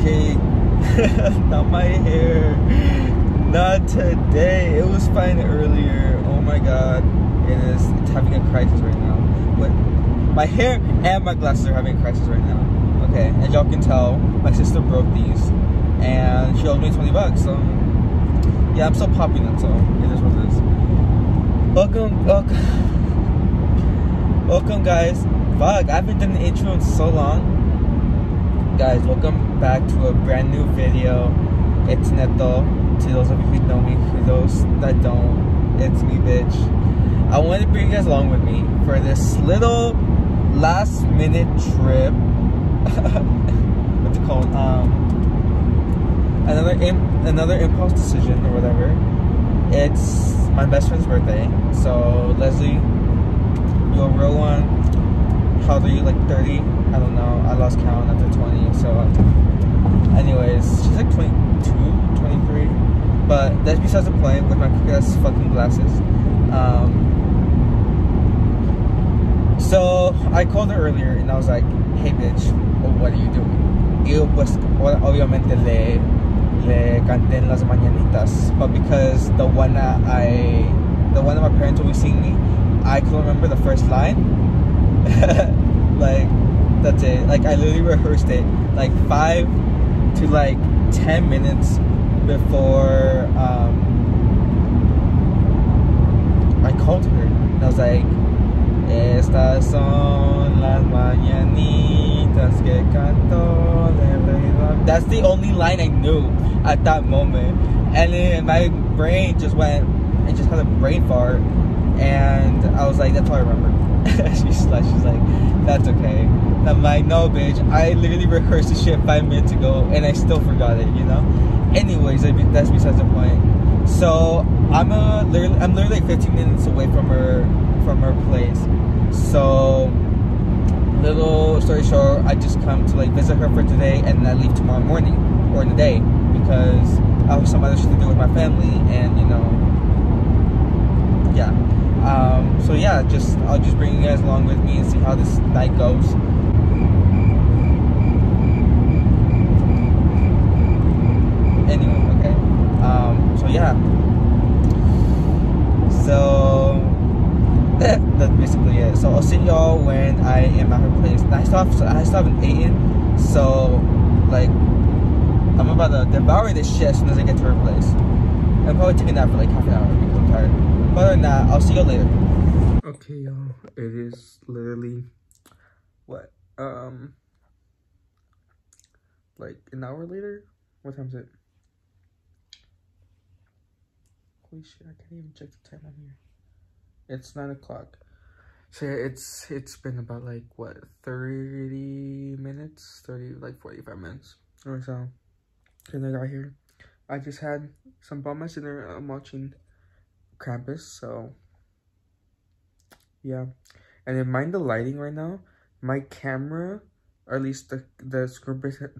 Okay, not my hair. Not today. It was fine earlier. Oh my god. It's having a crisis right now. What? My hair and my glasses are having a crisis right now. Okay, as y'all can tell, my sister broke these and she owed me 20 bucks. So yeah, I'm still popping them, so it is what it is. Welcome guys. Fuck, I haven't done the intro in so long. Guys, welcome back to a brand new video. It's Neto. To those of you who know me, for those that don't, it's me, bitch. I wanted to bring you guys along with me for this little last minute trip. What's it called? Another impulse decision or whatever. It's my best friend's birthday. So Leslye, you're a real one. How old are you? Like 30? I don't know. I lost count after 20. So anyways, she's like 22, 23. But that's besides the point with my ass fucking glasses. So I called her earlier and I was like, hey bitch, what are you doing? Y pues obviamente le canté en las mañanitas. But because the one that my parents always sing me, I couldn't remember the first line. Like, that's it. Like, I literally rehearsed it like 5 to like 10 minutes before I called her. And I was like, estas son las mañanitas que canto. That's the only line I knew at that moment. And then my brain just went, it just had a brain fart. And I was like, that's all I remember. she's like, that's okay. And I'm like, no bitch, I literally rehearsed this shit 5 minutes ago and I still forgot it, you know? Anyways, that's besides the point. So I'm literally 15 minutes away from her place. So little story short, I just come to like visit her for today and I leave tomorrow morning or in the day because I have some other shit to do with my family and you know, yeah. So yeah, I'll just bring you guys along with me and see how this night goes. Anyway, okay. So yeah. So that's basically it. So I'll see y'all when I am at her place. I still haven't eaten, so like I'm about to devour this shit as soon as I get to her place. I'm probably taking that for like half an hour because I'm tired. But other than that, I'll see you later. Okay, y'all. It is literally what? Like an hour later? What time is it? Holy shit, I can't even check the time on here. It's 9 o'clock. So yeah, it's been about like what, 30 minutes? 45 minutes or so. And I got here. I just had some bomb-ass dinner. I'm watching Krampus, so yeah. And then mind the lighting right now. My camera, or at least the screen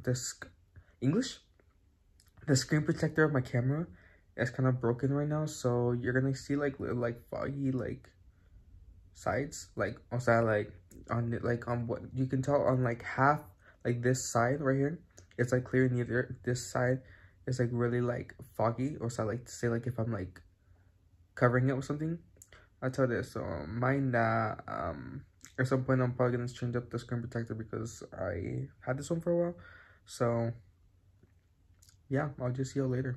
protector of my camera is kind of broken right now, so you're gonna see like foggy like sides, like also like on what you can tell on like half, like this side right here, it's like clear, and either this side is like really like foggy, or so I like to say like if I'm like covering it with something. I'll tell this, so mind that at some point I'm probably gonna change up the screen protector because I had this one for a while. So yeah, I'll just see you later.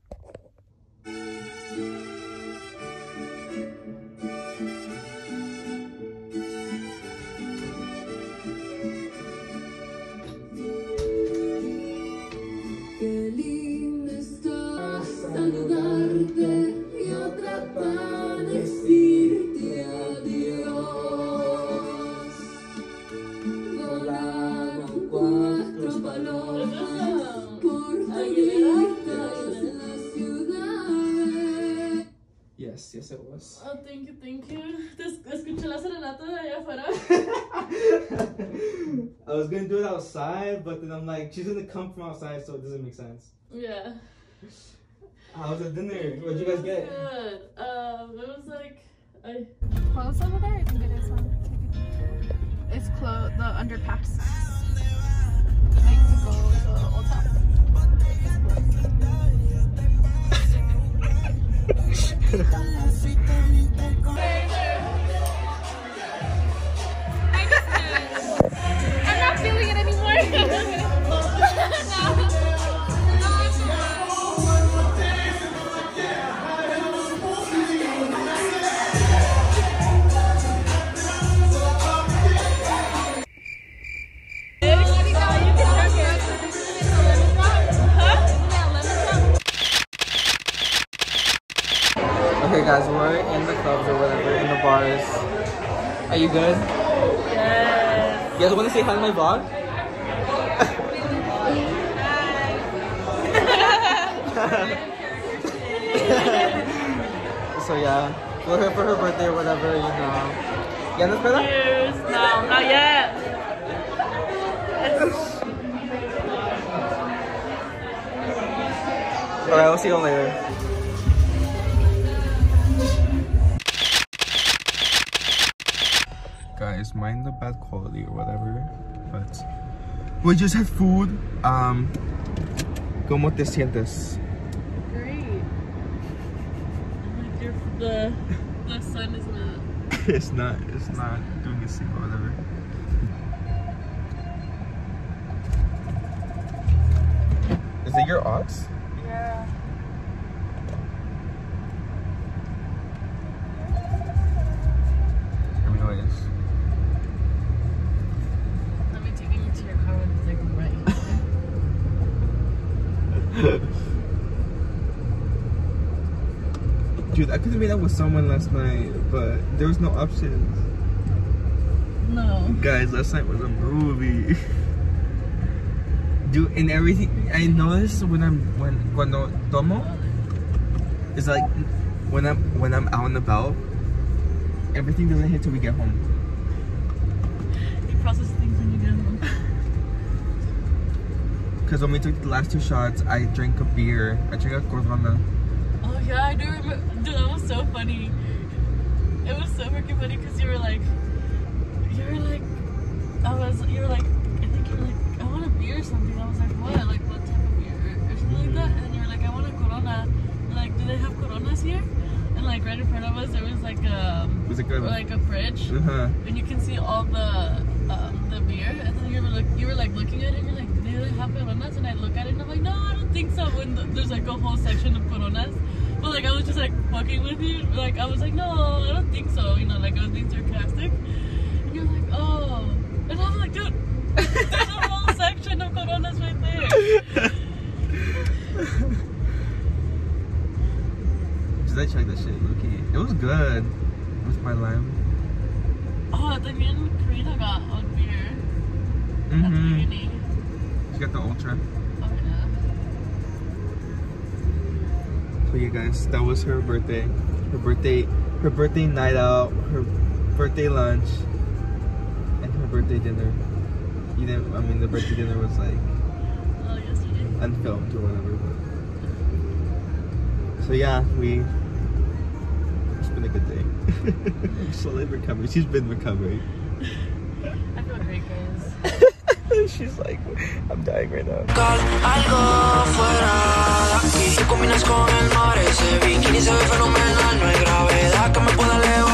Yes, it was. Oh, thank you. Escuché la serenata de allá afuera. I was gonna do it outside, but then I'm like, she's gonna come from outside, so it doesn't make sense. Yeah. How was the dinner? What'd you guys get? Good. It was like closed over there. I think it is one. It's closed. The underpass. Like to go to Old Town. guys, we're in the clubs or whatever, in the bars. Are you good? Yes. You guys want to say hi to my vlog? So yeah, we're here for her birthday or whatever, you know. ¿Ya nos espera? Cheers. No, not yet. Alright, we'll see you later. Guys, mind the bad quality or whatever, but we just had food. ¿Cómo te sientes? Great. The sun is not. It's not doing a thing or whatever. Is it your ox? Yeah. Anyways. Let me take you to your car with the right. Dude, I could have made up with someone last night, but there was no options. No. Guys, last night was a movie. Dude, and everything I noticed cuando tomo is like when I'm out and about, everything doesn't hit till we get home. You process things when you get home. Because when we took the last 2 shots, I drank a beer. I drank a Corona. Oh yeah, I do remember. Dude, that was so funny. It was so freaking funny because you were like, I think you were like, I want a beer or something. I was like, what? Like, what type of beer? Or something like that. And you were like, I want a Corona. And like, do they have Coronas here? And like, right in front of us, there was like a fridge. And you can see all the beer. And then you were like looking at it and you're like, do they have Coronas? And I look at it and I'm like, no, I don't think so. When there's like a whole section of Coronas. But like, I was just like fucking with you. Like, I was like, no, I don't think so. You know, like, I was being sarcastic. And you're like, oh. And I was like, dude, there's a whole section of Coronas right there. Did I check that shit? Okay, it was good. With my lime. Oh, then me and Karina got on beer at the beginning. She got the ultra. Oh yeah. So yeah, guys, that was her birthday. Her birthday night out, her birthday lunch, and her birthday dinner. The birthday dinner was like Yesterday. unfilmed or whatever. But. So yeah, it's been a good day. I'm slowly recovering. She's been recovering. I feel great, guys. She's like, I'm dying right now. Algo fuera de aquí. Te combinas con el mar, ese bikini se ve fenomenal. No hay gravedad que me pueda levantar.